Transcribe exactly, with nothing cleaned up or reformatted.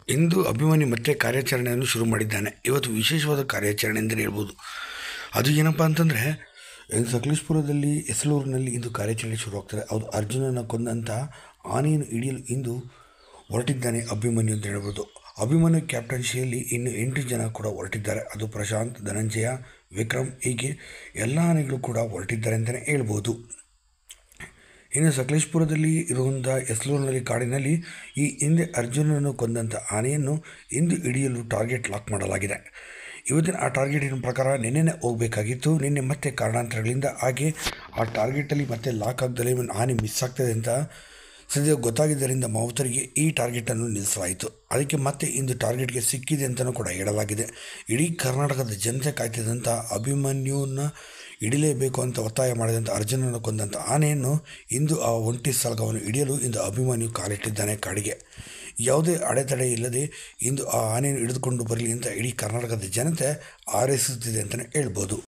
ಇಂದು ಅಭಿಮನ್ಯು ಮತ್ತೆ ಕಾರ್ಯಾಚರಣೆಯನ್ನು ಶುರು ಮಾಡಿದ್ದಾನೆ. ಇವತ್ತು ವಿಶೇಷವಾದ ಕಾರ್ಯಾಚರಣೆ ಎಂದರೆ ಹೇಳ್ಬೋದು. ಅದು ಏನಪ್ಪ ಅಂತಂದರೆ, ಸಕಲೇಶಪುರದಲ್ಲಿ ಎಸಲೂರಿನಲ್ಲಿ ಇಂದು ಕಾರ್ಯಾಚರಣೆ ಶುರುವಾಗ್ತದೆ. ಅದು ಅರ್ಜುನನ ಕೊಂದಂಥ ಆನೆಯನ್ನು ಹಿಡಿಯಲು ಇಂದು ಹೊರಟಿದ್ದಾನೆ ಅಭಿಮನ್ಯು ಅಂತ ಹೇಳ್ಬೋದು. ಅಭಿಮನ್ಯು ಕ್ಯಾಪ್ಟನ್ಸಿಯಲ್ಲಿ ಇನ್ನು ಎಂಟು ಜನ ಕೂಡ ಹೊರಟಿದ್ದಾರೆ. ಅದು ಪ್ರಶಾಂತ್, ಧನಂಜಯ, ವಿಕ್ರಮ್, ಹೀಗೆ ಎಲ್ಲ ಆನೆಗಳು ಕೂಡ ಹೊರಟಿದ್ದಾರೆ ಅಂತಲೇ ಹೇಳ್ಬೋದು. ಇನ್ನು ಸಕಲೇಶಪುರದಲ್ಲಿ ಇರುವಂಥ ಎಸ್ಲೂರಿನಲ್ಲಿ ಕಾಡಿನಲ್ಲಿ ಈ ಹಿಂದೆ ಅರ್ಜುನನ್ನು ಕೊಂದಂಥ ಆನೆಯನ್ನು ಇಂದು ಹಿಡಿಯಲು ಟಾರ್ಗೆಟ್ ಲಾಕ್ ಮಾಡಲಾಗಿದೆ. ಇವತ್ತಿನ ಆ ಟಾರ್ಗೆಟಿನ ಪ್ರಕಾರ ನಿನ್ನೆನೇ ಹೋಗಬೇಕಾಗಿತ್ತು. ನಿನ್ನೆ ಮತ್ತೆ ಕಾರಣಾಂತರಗಳಿಂದ ಹಾಗೆ ಆ ಟಾರ್ಗೆಟಲ್ಲಿ ಮತ್ತೆ ಲಾಕ್ ಆಗದಲ್ಲೇ ಆನೆ ಮಿಸ್ ಆಗ್ತದೆ ಅಂತ ಸದ್ಯ ಗೊತ್ತಾಗಿದ್ದರಿಂದ ಮಾವುತರಿಗೆ ಈ ಟಾರ್ಗೆಟನ್ನು ನಿಲ್ಲಿಸಲಾಯಿತು. ಅದಕ್ಕೆ ಮತ್ತೆ ಇಂದು ಟಾರ್ಗೆಟ್ಗೆ ಸಿಕ್ಕಿದೆ ಅಂತಲೂ ಕೂಡ ಹೇಳಲಾಗಿದೆ. ಇಡೀ ಕರ್ನಾಟಕದ ಜನತೆ ಕಾಯ್ತಿದ್ದಂಥ ಅಭಿಮನ್ಯುನ ಹಿಡಿಲೇಬೇಕು ಅಂತ ಒತ್ತಾಯ ಮಾಡಿದಂಥ ಅರ್ಜುನನ ಕೊಂದಂಥ ಆನೆಯನ್ನು ಇಂದು ಆ ಒಂಟಿ ಸಲಗವನ್ನು ಹಿಡಿಯಲು ಇಂದು ಅಭಿಮನ್ಯು ಕಾಲಿಟ್ಟಿದ್ದಾನೆ ಕಾಡಿಗೆ. ಯಾವುದೇ ಅಡೆತಡೆ ಇಲ್ಲದೆ ಇಂದು ಆ ಆನೆಯನ್ನು ಹಿಡಿದುಕೊಂಡು ಬರಲಿ ಅಂತ ಇಡೀ ಕರ್ನಾಟಕದ ಜನತೆ ಹಾರೈಸುತ್ತಿದೆ ಅಂತಲೇ ಹೇಳ್ಬೋದು.